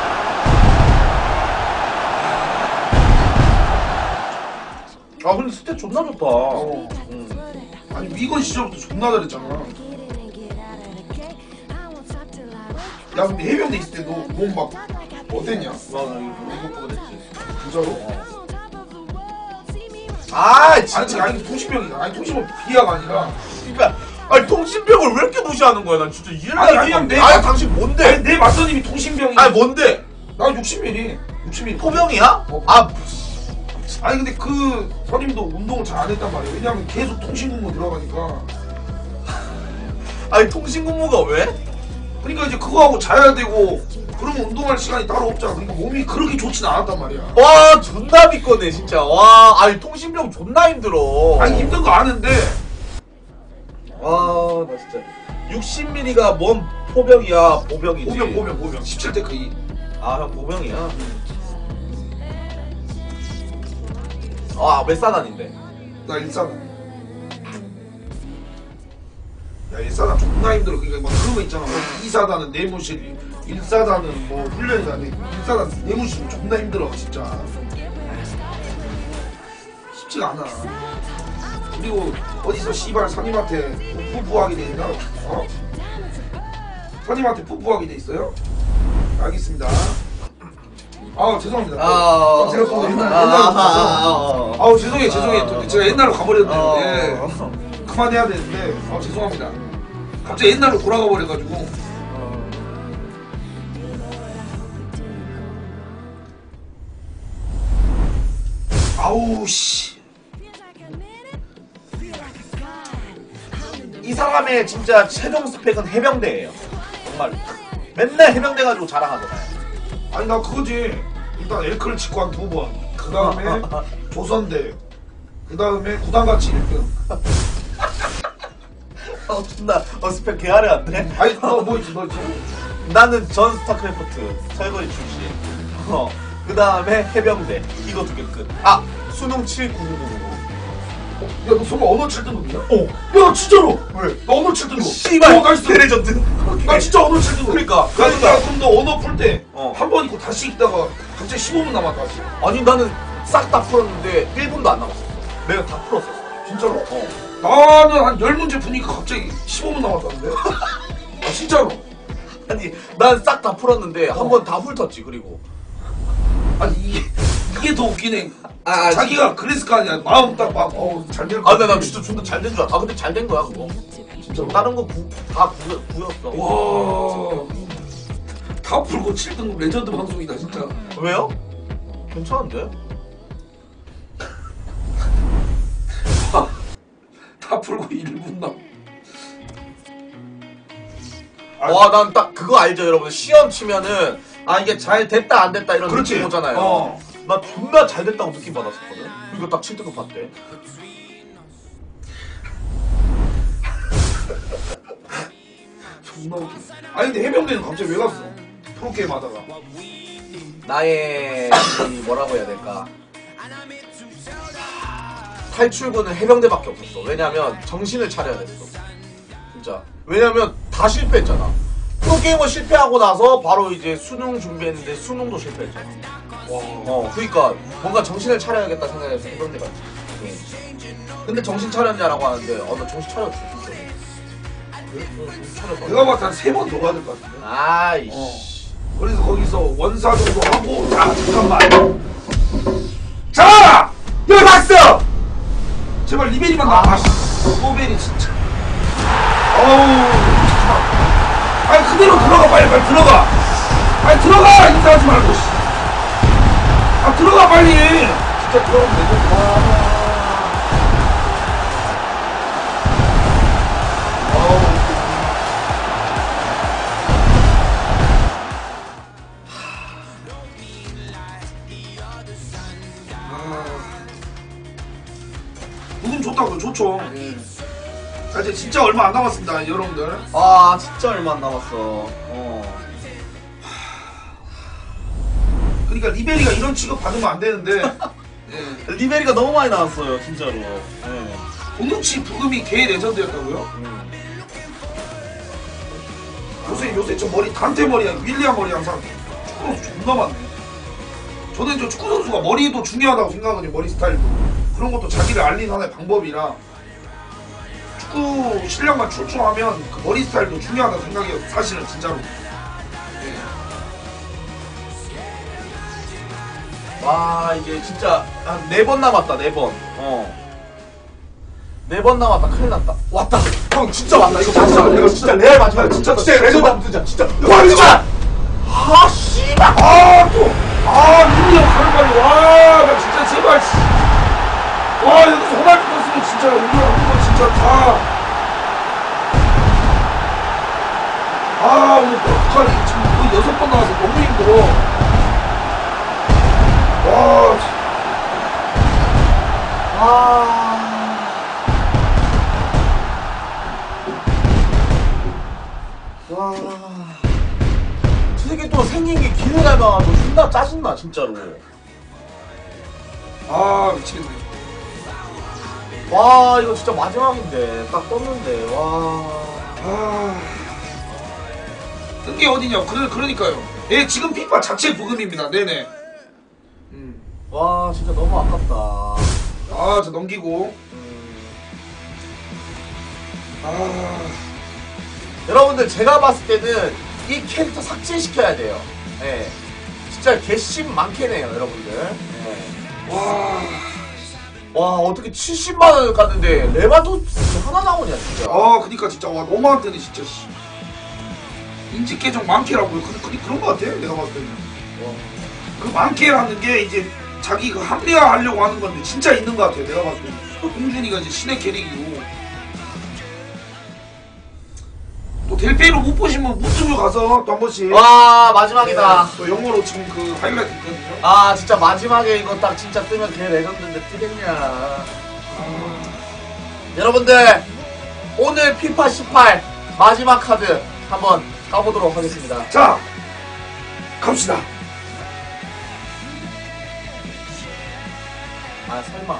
근데 스탯 존나 좋다. 아니 위건 시절부터 존나 잘했잖아. 야 근데 해병대 있을 때 너 몸 막 어땠냐? 나 이거 보고 됐지. 진짜로? 진짜. 아니 통신병이야. 아니 통신병 비하가 아니라. 그러니까 통신병을 왜 이렇게 무시하는 거야? 난 진짜 이해를 안 해. 형 당신 뭔데? 내 맞선님이 통신병이. 뭔데? 나 60mm. 60mm. 포병이야? 아니 근데 그 선임도 운동을 잘 안 했단 말이야. 왜냐면 계속 통신근무 들어가니까. 통신근무가 왜? 그러니까 이제 그거 하고 자야 되고 그러면 운동할 시간이 따로 없잖아. 그러니까 몸이 그렇게 좋진 않았단 말이야. 와 존나 믿거네 진짜. 통신병 존나 힘들어. 힘든 거 아는데. 나 진짜 60mm가 뭔 포병이야. 보병이지. 보병 17대 그 2. 형 보병이야. 몇 사단인데? 나 1사단. 야 1사단 존나 힘들어. 그러니까 막 그런 거 있잖아. 뭐 2사단은 내무실, 1사단은 뭐 훈련이 안 돼. 1사단 내무실 존나 힘들어 진짜. 쉽지가 않아. 그리고 어디서 씨발 선임한테 푸푸하게 돼 있나? 선임한테 푸푸하게 돼 있어요? 알겠습니다. 죄송합니다. 제가 또 옛날로 가서. 죄송해요. 제가 옛날로 가버렸는데. 그만해야 되는데. 죄송합니다. 갑자기 옛날로 돌아가 버려가지고. 아우 씨. 이 사람의 진짜 최종 스펙은 해병대예요. 정말 맨날 해병대 가지고 자랑하잖아요. 아니 나 그거지. 일단 엘크를 직구 한 2번. 그 다음에 조선대. 그 다음에 구단같이 1등. 존나 스펙 개하려 안 돼? 아니 뭐 있지? 나는 전 스타크래프트 설거지 출신. 그 다음에 해병대. 이거 2개 끝. 수능 79999. 야 너 설마 언어 7등급이야? 야 진짜로? 왜? 나 언어 7등급. 씨발 나이스. 대레전드. 나 진짜 언어 7등급. 그러니까. 그럼 너 언어 풀 때 어. 한 번 있고 다시 읽다가 갑자기 15분 남았다. 아니 나는 싹 다 풀었는데 1분도 안 남았어. 내가 다 풀었어. 진짜로? 나는 한 10문제 푸니까 갑자기 15분 남았다는데? 진짜로? 아니 난 싹 다 풀었는데 한 번 다 훑었지. 그리고 아니 이게 더 웃기네. 진짜. 자기가 그랬을 거 아니야. 마음 딱 잘 될 거. 근데 나 진짜 존나 잘 된 줄 알아. 근데 잘 된 거야 그거. 진짜. 다른 거 다 구였어. 와. 다 풀고 7등급 레전드 방송이다 진짜. 왜요? 괜찮은데? 다 풀고 1분 남. 와, 난 딱 그거 알죠, 여러분. 시험 치면은 아 이게 잘 됐다 안 됐다 이런 그렇지. 느낌 오잖아요. 어. 나 존나 잘 됐다고 느낌 받았었거든. 이거 딱 7등급 봤대. 존나 웃겨. 아니 근데 해병대는 갑자기 왜 갔어? 프로게임 하다가. 나의 이 뭐라고 해야 될까? 탈출구는 해병대밖에 없었어. 왜냐면 정신을 차려야 됐어. 진짜. 왜냐면 다 실패했잖아. 프로게이머 실패하고 나서 바로 이제 수능 준비했는데 수능도 실패했잖아. 와. 그러니까 뭔가 정신을 차려야겠다 생각해서 해병대 갔지. 근데 정신 차렸냐라고 하는데 나 정신 차렸어 진짜. 그래? 정신 차렸어. 내가 봤을 때 3번 더 가야 될 것 같은데. 아이씨. 그래서 거기서 원사 정도 하고 자 잠깐만. 자! 여기 박수! 제발 리베리만 나와. 리베리 진짜. 어우. 아니 그대로 들어가 빨리 들어가. 아니 들어가 인사하지 말고. 아 들어가 빨리. 진짜 들어가면 되죠. 부금 좋다고요. 좋죠. 자, 이제 진짜 얼마 안 남았습니다 여러분들. 아 진짜 얼마 안 남았어. 그러니까 리베리가 이런 취급 받으면 안 되는데. 예. 리베리가 너무 많이 나왔어요 진짜로. 공룡치 부금이 개 레전드였다고요? 요새 저 머리 단테 머리야 윌리엄 머리 항상 축구 선수 존나 많네. 저는 저 축구 선수가 머리도 중요하다고 생각하거든요. 머리 스타일도 그런 것도 자기를 알리는 하나의 방법이라 축구 실력만 출중하면 그 머리 스타일도 중요하다고 생각해요. 사실은 진짜로. 와 이제 진짜 한 4번 남았다 4번. 4번 남았다. 큰일 났다. 왔다. 형 진짜 왔다. 이거 진짜 내가 진짜 레알 마지막 진짜 레전드 한번 뜨자. 진짜. 와 진짜. 아 씨발. 윌리엄 가는 말이 나 진짜 제발. 와 여기서 호날두 선수는 진짜 우리가 하는 거 진짜 다. 오늘 어떡하니 지금 거의 6번 나와서 너무 힘들어. 저 새끼 또 생긴 게 기회 닮아가지고 존나 짜증나 진짜로. 미치겠네. 와 이거 진짜 마지막인데 딱 떴는데 뜬 게 어디냐고. 그러니까요. 예, 지금 피파 자체 부금입니다. 네네. 와 진짜 너무 아깝다. 저 넘기고. 여러분들 제가 봤을 때는 이 캐릭터 삭제시켜야 돼요. 예. 진짜 개심 많게네요 여러분들. 와 어떻게 70만원을 깠는데 레바도스 하나 나오냐 진짜. 그니까 진짜 너무 안 뜨네 진짜. 인지 계정 많게라고요. 그런 거 같아 내가 봤을 때는. 그 많게라는 게 이제 자기 그 합리화하려고 하는 건데 진짜 있는 거 같아요 내가 봤을 때는. 홍준이가 이제 신의 캐릭이고. 또 델페이로 못 보시면 무튜브 가서 또 한 번씩. 와 마지막이다. 또 영어로 지금 그 하이라이트 있거든요. 진짜 마지막에 이거 딱 진짜 뜨면 개 레전드인데 뜨겠냐. 여러분들 오늘 피파 18 마지막 카드 한번 까보도록 하겠습니다. 자 갑시다. 설마.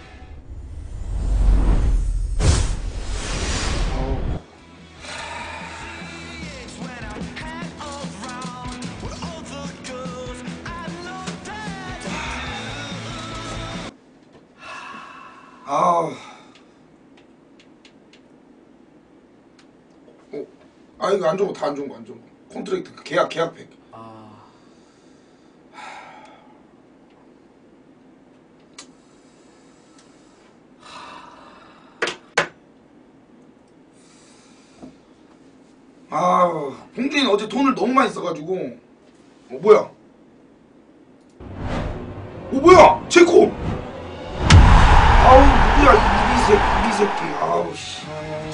이거 안 좋은 거 다 안 좋은 거 안 좋은 거. 콘트랙트 계약팩. 아, 봉준이는 어제 돈을 너무 많이 써가지고. 뭐야? 뭐야? 제코! 아우, 누구야, 이 새끼. 아우, 씨.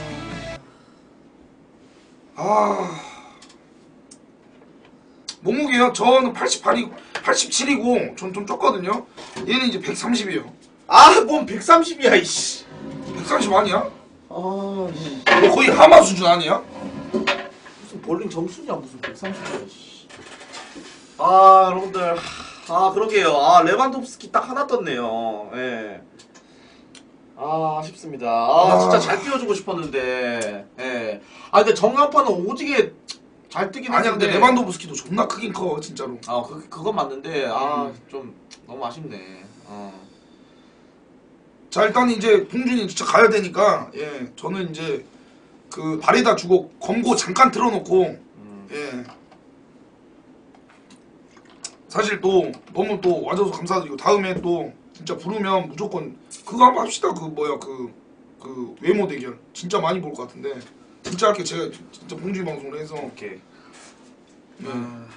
몸무게요? 저는 87이고, 전 좀 쪘거든요? 얘는 이제 130이에요. 뭔 130이야, 이씨. 130 아니야? 아, 너 거의 하마 수준 아니야? 무슨 볼링 점수냐, 무슨 130이야, 씨. 여러분들. 그러게요. 레반도프스키 딱 하나 떴네요. 예. 아쉽습니다. 진짜 잘 띄워주고 싶었는데. 예. 근데 정강판은 오지게 잘 뜨긴 아니야, 했는데. 근데 레반도브스키도 존나 크긴 커, 진짜로. 그건 맞는데, 좀 너무 아쉽네. 자, 일단 이제 봉준이 진짜 가야 되니까, 예, 저는 이제 그 발에다 주고 검고 잠깐 틀어놓고, 예. 사실 또 너무 또 와줘서 감사드리고 다음에 또 진짜 부르면 무조건 그거 한번 합시다. 그 외모 대결 진짜 많이 볼 것 같은데 진짜 할게. 제가 진짜 봉준이 방송을 해서 오케이. 네.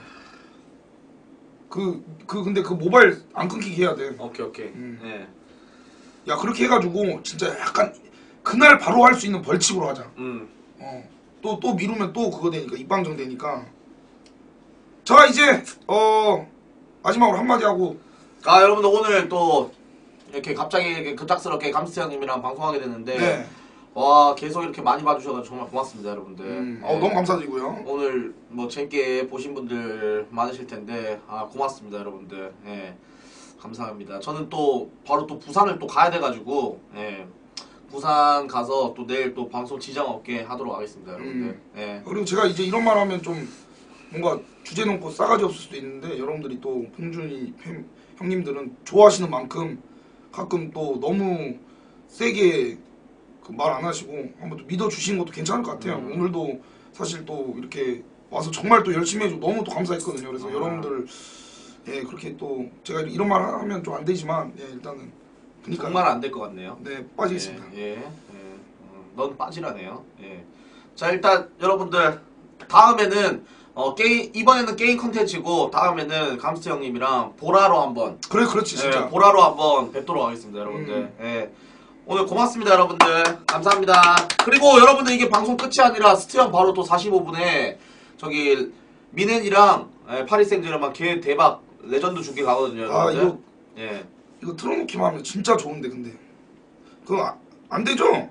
근데 그 모바일 안 끊기게 해야 돼. 오케이. 네. 야, 그렇게 해가지고 진짜 약간 그날 바로 할 수 있는 벌칙으로 하자. 또 미루면 또 그거 되니까 입방정 되니까. 자, 이제 마지막으로 한마디 하고. 여러분들 오늘 또 이렇게 갑자기 급작스럽게 감스트 형님이랑 방송하게 됐는데, 네. 와, 계속 이렇게 많이 봐주셔서 정말 고맙습니다, 여러분들. 너무 감사드리고요. 오늘 뭐 재밌게 보신 분들 많으실 텐데, 고맙습니다, 여러분들. 예. 감사합니다. 저는 또 바로 또 부산을 또 가야 돼가지고, 예. 부산 가서 또 내일 또 방송 지장 없게 하도록 하겠습니다, 여러분들. 예. 그리고 제가 이제 이런 말 하면 좀 뭔가 주제 놓고 싸가지 없을 수도 있는데, 여러분들이 또 봉준이 형님들은 좋아하시는 만큼 가끔 또 너무 세게 말 안 하시고 한번 또 믿어주시는 것도 괜찮을 것 같아요. 오늘도 사실 또 이렇게 와서 정말 또 열심히 해주고 너무 또 감사했거든요. 그래서 여러분들, 예, 그렇게 또 제가 이런 말 하면 좀 안 되지만, 예, 일단은 그러니까 정말 안 될 것 같네요. 네, 빠지겠습니다. 넌 빠지라네요. 예. 자, 일단 여러분들 다음에는 이번에는 게임 컨텐츠고 다음에는 감스트 형님이랑 보라로 한번. 그렇지 진짜. 보라로 한번 뵙도록 하겠습니다, 여러분들. 예. 오늘 고맙습니다, 여러분들. 감사합니다. 그리고 여러분들 이게 방송 끝이 아니라 스트형 바로 또 45분에 저기 미넨이랑 파리 생제르맹 걔 대박 레전드 중계 가거든요, 여러분들. 이거 틀어놓기만 하면 진짜 좋은데, 근데 그거 안 되죠?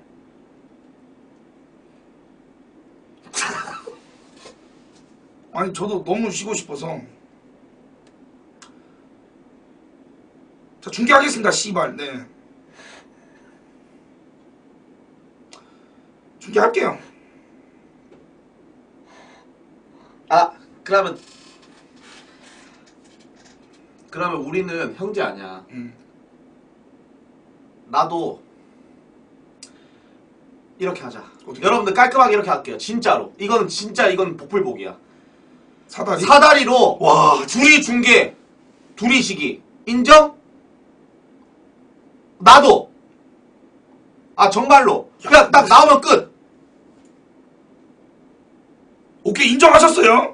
아니, 저도 너무 쉬고 싶어서. 자, 중계하겠습니다, 씨발. 네, 중계할게요. 그러면 우리는 형제 아니야. 나도 이렇게 하자. 어떻게? 여러분들 깔끔하게 이렇게 할게요. 진짜로. 이건 복불복이야. 사다리? 사다리로 와, 둘이 중계, 둘이 시기. 인정? 나도. 정말로. 그냥 딱 나오면 끝. 오케이, 인정하셨어요?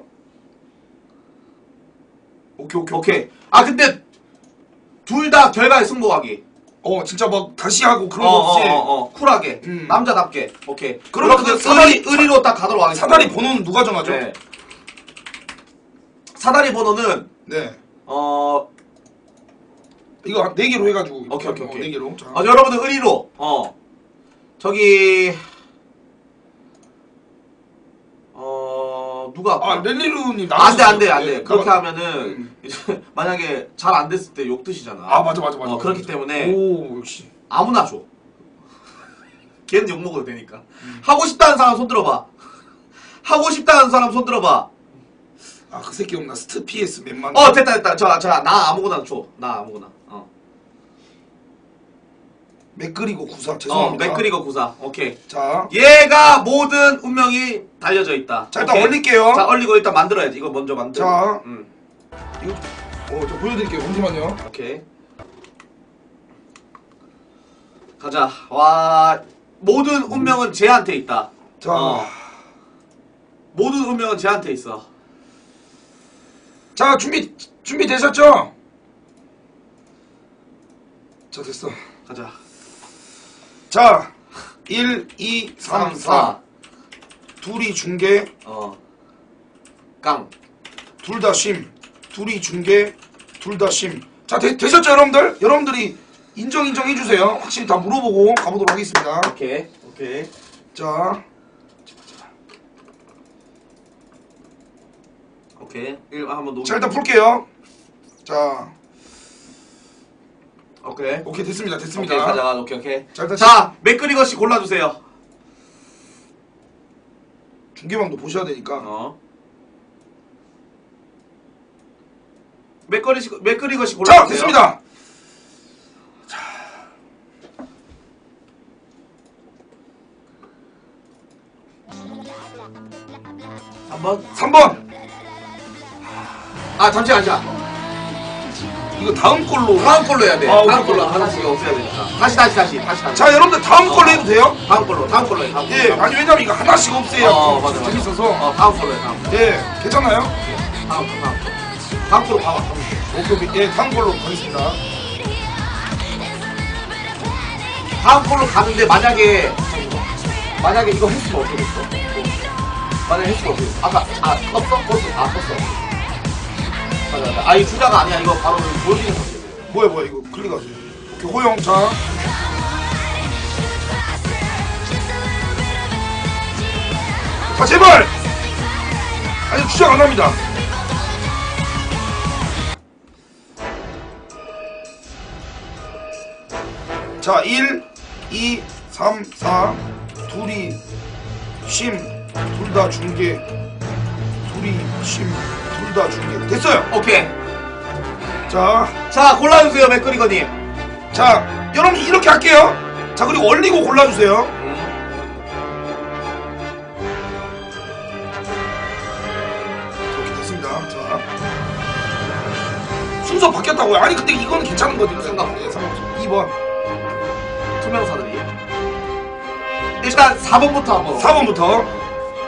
오케이. 근데 둘 다 결과에 승복하기. 진짜 막 다시 하고 그런 거 없이. 쿨하게. 남자답게. 오케이. 그러면 그 사다리 의리로 딱 가도록 하겠습니다. 사다리 번호는 누가 정하죠? 네. 사다리 번호는 네. 이거 4개로 해가지고. 오케이. 4개로. 자. 여러분들 의리로 저기 누가 렐리루님 안돼. 그렇게 하면은 이제 만약에 잘 안 됐을 때 욕 드시잖아. 맞아. 그렇기 때문에 오, 역시. 아무나 줘. 걔는 욕 먹어도 되니까. 하고 싶다는 사람 손 들어봐. 하고 싶다는 사람 손 들어봐. 그 새끼 없나? 스트 PS 몇만. 됐다. 자, 나 아무거나 줘. 나 아무거나. 맥그리고 구사. 죄송합니다. 맥그리거 구사. 오케이. 자, 얘가 모든 운명이 달려져 있다. 자, 일단 오케이? 올릴게요. 자, 얼리고 일단 만들어야지. 이거 먼저 만들어. 자, 이거 저 보여드릴게요. 잠시만요. 오케이. 가자. 와, 모든 운명은 쟤한테 있다. 자, 모든 소명은 쟤한테 있어. 자, 준비되셨죠? 자, 됐어. 가자. 자, 1, 2, 3, 4. 둘이 중계, 깡. 둘 다 쉼. 둘이 중계, 둘 다 쉼. 자, 되셨죠, 여러분들? 여러분들이 인정해주세요. 확실히 다 물어보고 가보도록 하겠습니다. 오케이. 자. 오케이. 1 한번 놓. 자, 일단 풀게요. 자. 오케이. 됐습니다. 오케이, 가자. 오케이. 자, 일단 자, 맥그리거씨 골라주세요. 중계방도 보셔야 되니까. 맥그리거씨 골라주세요. 자, 됐습니다. 자. 3번. 아, 잠시만. 이거 다음 걸로 해야 돼. 다음 오케이. 걸로 하나씩 없애야 되니까. 다시. 자, 여러분들 다음 걸로 해도 돼요? 다음 걸로 해. 예, 아니 왜냐면 이거 하나씩 없애야 맞아. 재밌어서. 다음 걸로 해. 다음. 예, 괜찮아요? 다음 걸로 가봐. 오케이. 예, 다음 걸로 가겠습니다. 다음 걸로 가는데 만약에 이거 했으면 어떻게 됐어? 만약에 했으면 어떻게 됐어? 아까 떴어? 떴어. 맞아. 이 주자가 아니야. 이거 바로 보여주는 거지. 뭐야 이거 클릭하세요. 오케이, 호영. 자. 자, 제발. 아니, 주장 안 합니다. 자, 1, 2, 3, 4. 둘이 쉼, 둘 다 중계. 둘이 쉼, 둘 다 중계. 됐어요. 오케이. 자, 골라주세요, 맥그리거님. 자, 여러분 이렇게 할게요. 자, 그리고 올리고 골라주세요. 이렇게 됐습니다. 자, 순서 바뀌었다고요? 아니, 근데 이거는 괜찮은 거지. 상관없어. 2번. 투명사들이. 일단 4번부터 한번. 4번부터.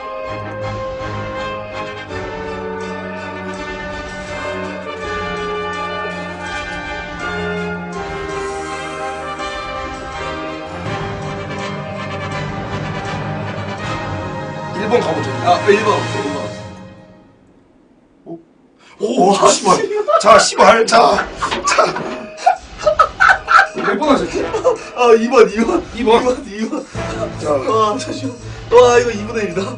가보죠. 1번. 오, 씨발. 자, 씨발. 자. 몇 번 하셨지? 2번. 2번. 자. 잠시만. 와, 이거 2분의 1이다.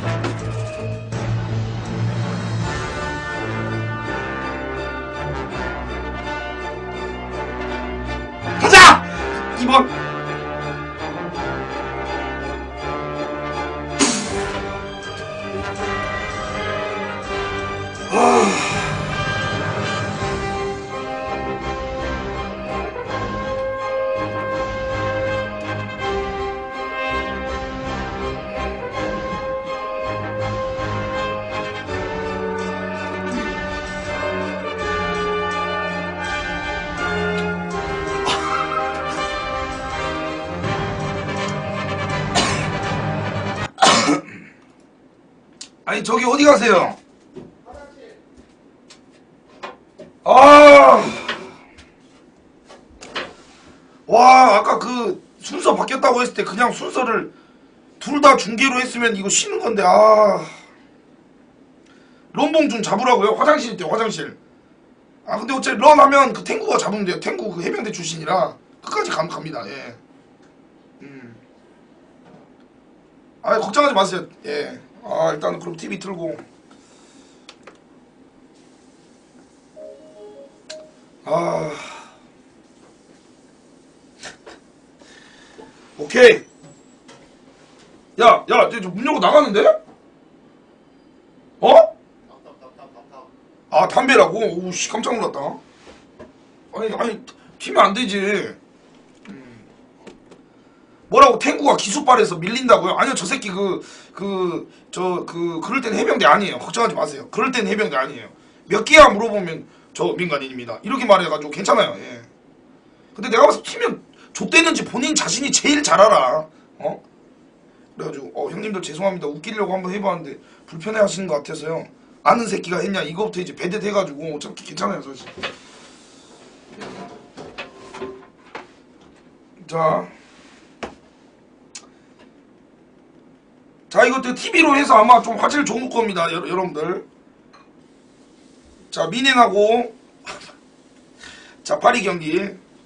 가자! 2번. 아니, 저기 어디 가세요? 와, 아까 그 순서 바뀌었다고 했을 때 그냥 순서를 둘 다 중계로 했으면 이거 쉬는 건데. 런봉 좀 잡으라고요? 화장실 있대요, 화장실. 근데 어차피 런 하면 그 탱구가 잡으면 돼요. 탱구 그 해병대 출신이라 끝까지 갑니다. 예. 걱정하지 마세요. 예. 일단 그럼 TV 틀고. 오케이. 야, 이제 문 열고 나가는데? 담배라고? 오씨, 깜짝 놀랐다. 아니, 튀면 안 되지. 뭐라고 탱구가 기수발에서 밀린다고요? 아니요, 저 새끼 그럴 땐 해병대 아니에요. 걱정하지 마세요. 그럴 땐 해병대 아니에요. 몇 개야 물어보면 저 민간인입니다. 이렇게 말해가지고 괜찮아요. 예. 근데 내가 봐서 튀면 좆대는지 본인 자신이 제일 잘 알아. 그래가지고 형님들 죄송합니다. 웃기려고 한번 해봤는데 불편해하시는 것 같아서요. 아는 새끼가 했냐 이거부터 이제 배댓 해가지고 어차피 괜찮아요 사실. 자 이것도 TV로 해서 아마 좀 화질 좋을 겁니다 여러분들. 자 민행하고 자 파리 경기.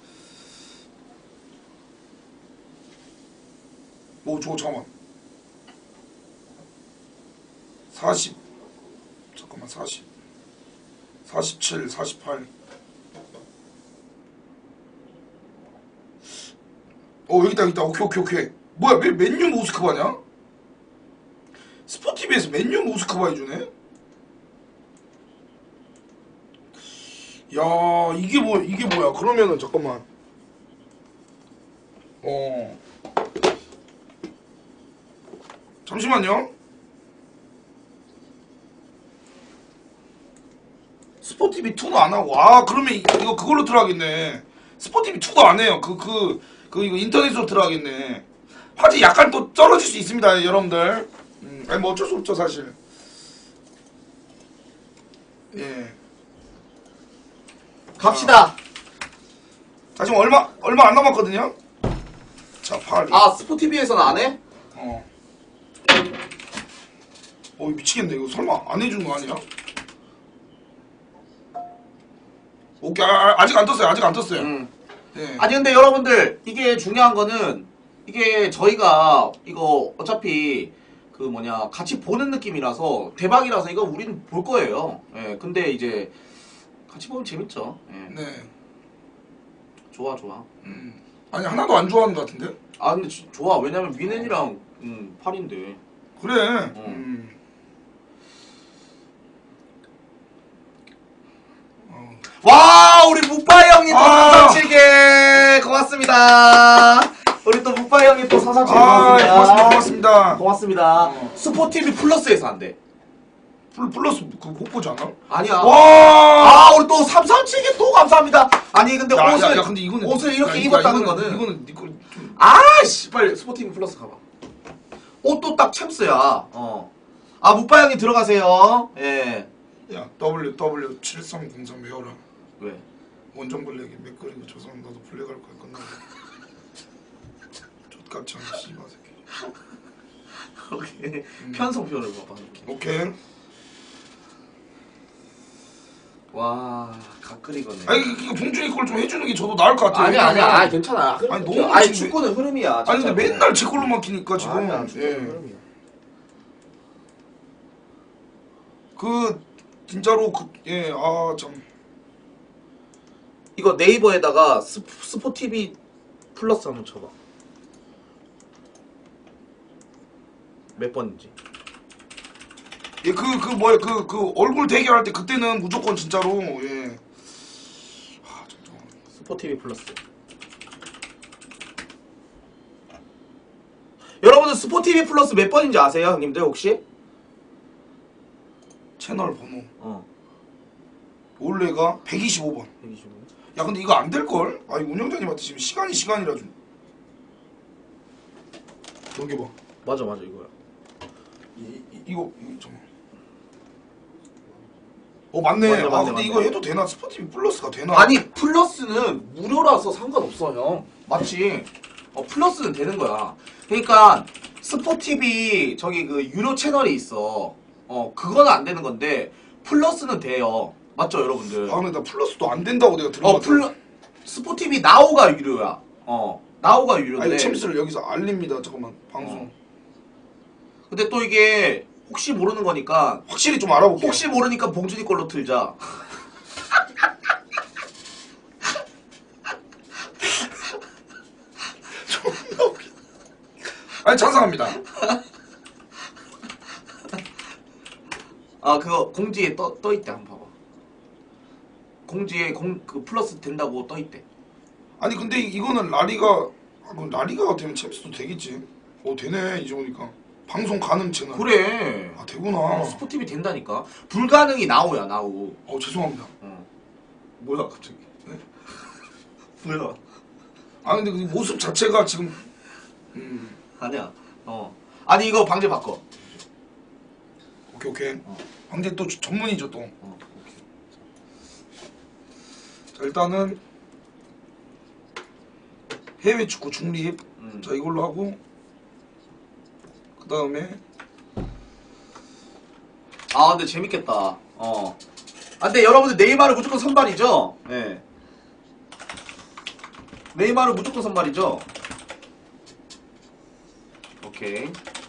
오 저거 잠깐만 40 잠깐만 40 47 48 여기다 오케이 뭐야 맨유 모스크바냐? 스포티비에서 맨유 모스크바 해주네? 야 이게 뭐야 그러면은 잠깐만 잠시만요. 스포티비 2도 안 하고 그러면 이거 그걸로 들어가겠네. 스포티비 2도 안 해요. 이거 인터넷으로 들어가겠네. 화질 약간 또 떨어질 수 있습니다 여러분들. 아니 뭐 어쩔 수 없죠 사실. 예. 갑시다. 자 지금 얼마 안 남았거든요. 자 파리. 스포티비에서는 안 해? 미치겠네 이거 설마 안 해주는 거 아니야? 오케이 아직 안 떴어요. 네. 아니 근데 여러분들 이게 중요한 거는 이게 저희가 이거 어차피 같이 보는 느낌이라서 대박이라서 이거 우리는 볼 거예요. 예. 근데 이제 같이 보면 재밌죠. 예. 네. 좋아. 아니 하나도 안 좋아하는 것 같은데? 근데 좋아. 왜냐면 위넨이랑 팔인데. 그래. 와 우리 무빠이 형님 또 사상칠개 고맙습니다. 우리 또 무빠이 형님 또 사상칠개 고맙습니다. 고맙습니다. 스포티비 플러스에서 안 돼. 플러스 그거 못 보지 않아? 아니야. 와. 우리 또 337개 또 감사합니다. 아니 근데 근데 이거는 옷을 이렇게 입었다는 거는 이거는 니거 좀 빨리 스포티비 플러스 가봐. 옷도 딱 챔스야. 무빠이 형님 들어가세요. 예. 야 WW7303 외워라. 왜? 원정 블랙이 맥거리고 저 사람 나도 블랙할 거야 끝나고. 족같이 하는 씨발 새끼. 오케이. 편성표를 봐봐. 오케이. 와, 각끓이거네. 이거 봉준이 걸 좀 해주는 게 저도 나을 것 같아요. 아니야, 괜찮아. 너무 축구는 흐름이야. 근데 맨날 제 걸로 막히니까 지금. 아니야, 축구는 흐름이야. 진짜로 참. 이거 네이버에다가 스포티비 플러스 한번 쳐봐. 몇 번인지. 얼굴 대결할 때 그때는 무조건 진짜로 진짜. 스포티비 플러스. 여러분들 스포티비 플러스 몇 번인지 아세요, 형님들 혹시? 채널 번호. 원래가 125번. 125번. 야 근데 이거 안 될걸? 이 운영자님한테 지금 시간이라 좀 넘겨봐. 맞아 이거야. 이거 잠깐만. 맞네. 근데 이거 해도 되나? 스포티비 플러스가 되나? 아니 플러스는 무료라서 상관없어 형. 맞지? 플러스는 되는 거야. 그러니까 스포티비 저기 유료 채널이 있어. 그거는 안 되는 건데 플러스는 돼요. 맞죠 여러분들? 근데 나 플러스도 안 된다고 내가 들었거든. 스포티비 나오가 유료야. 나오가 유료인데. 챔스를 여기서 알립니다. 잠깐만 방송. 근데 또 이게 혹시 모르는 거니까 확실히 좀 알아볼게. 혹시 모르니까 봉준이 걸로 틀자. 존나 웃겨. 찬성합니다. 그거 공지에 떠 있대. 한번 봐봐. 공지에 플러스 된다고 떠 있대. 아니 근데 이거는 라리가가 되면 챔스도 되겠지. 되네 이제 보니까. 방송 가능 채널. 그래. 되구나. 스포티비 된다니까. 불가능이 나오야 나오. 죄송합니다. 뭐야 갑자기. 네? 뭐야. 근데 그 모습 자체가 지금 아니야. 아니 이거 방제 바꿔. 오케이 오케이. 방제 또 전문이죠 또. 자 일단은 해외 축구 중립. 자 이걸로 하고 그 다음에 아 근데 재밌겠다. 아 근데 여러분들 네이마르 무조건 선발이죠? 네. 네이마르 무조건 선발이죠? 오케이.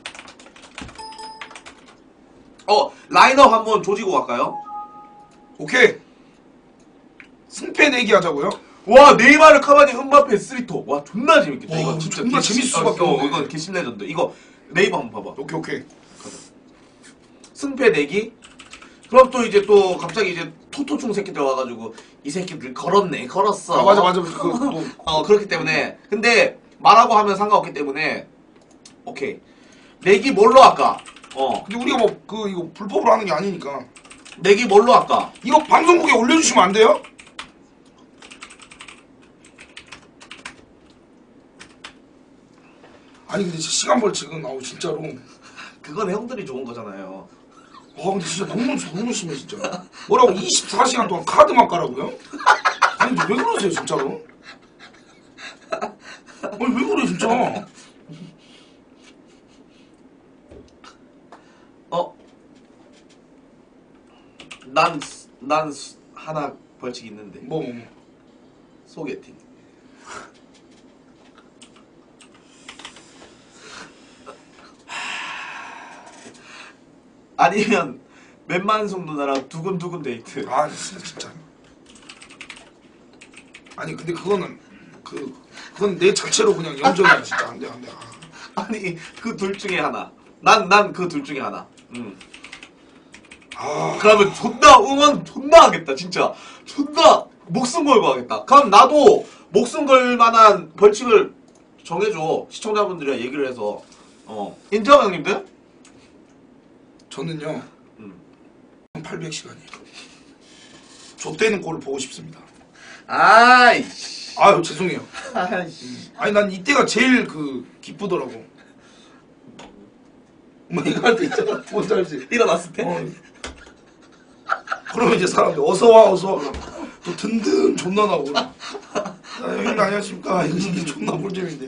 라인업 한번 조지고 갈까요? 오케이. 승패 내기 하자고요? 와 네이마르 카바니 음바페 스리토. 와 존나 재밌겠다. 와, 이거 진짜 존나 개심- 재밌을 수밖에 없네. 이건 개심 레전드. 이거 네이버 한번 봐봐. 오케이 오케이. 승패 내기. 그럼 또 이제 또 갑자기 이제 토토충 새끼들 와가지고 이 새끼들 걸었어. 아 맞아 맞아. 그또 그렇기 때문에 근데 말하고 하면 상관없기 때문에 오케이 내기 뭘로 할까? 근데 우리가 뭐 그 이거 불법으로 하는 게 아니니까 내기 뭘로 할까? 이거 방송국에 올려주시면 안 돼요? 아니 근데 진짜 시간 벌칙은 아우 진짜로 그건 형들이 좋은 거잖아요. 근데 진짜 너무 심해 진짜. 뭐라고 24시간 동안 카드만 깔라고요? 아니 근데 왜 그러세요 진짜로? 아니 왜 그래 진짜? 난 하나 벌칙 있는데 뭐. 소개팅. 아니면 맨만숙 누나랑 두근두근 데이트. 아 진짜. 아니 근데 그거는 그건 내 자체로 그냥 염전이야 진짜 안돼 안돼. 아니 그 둘 중에 하나. 난 그 둘 중에 하나. 그러면 존나 응원 존나 하겠다 진짜. 존나 목숨 걸고 하겠다. 그럼 나도 목숨 걸 만한 벌칙을 정해줘. 시청자분들이랑 얘기를 해서. 인정 형님들? 저는요 800시간이에요. 좆되는 꼴을 보고 싶습니다. 아이씨. 아유 죄송해요. 아이씨. 아니 난 이때가 제일 기쁘더라고. 뭐 이거 할 때 있잖아. 뭔지 알지? 일어났을 때? 그러면 이제 사람들이 어서와 그러면 또 든든 존나 나오고 형님 안녕하십니까 이게 존나 꿀잼인데.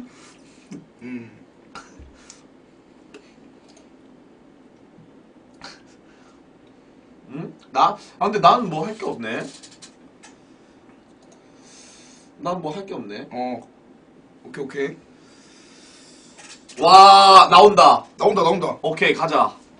응? 나? 근데 나는 뭐 할 게 없네. 난 뭐 할 게 없네. 오케이 오케이. 와 나온다. 나온다. 오케이 가자.